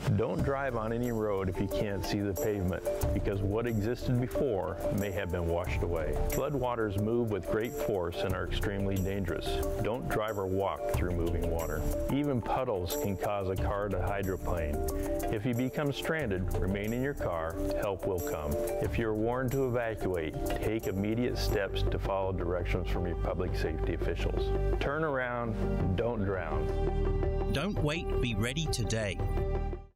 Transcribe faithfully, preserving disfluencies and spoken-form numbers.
Don't drive on any road if you can't see the pavement, because what existed before may have been washed away. Floodwaters move with great force and are extremely dangerous. Don't drive or walk through moving water. Even puddles can cause a car to hydroplane. If you become stranded, remain in your car. Help will come. If you're warned to evacuate, take immediate steps to follow directions from your public safety officials. Turn around, don't drown. Don't wait, be ready today.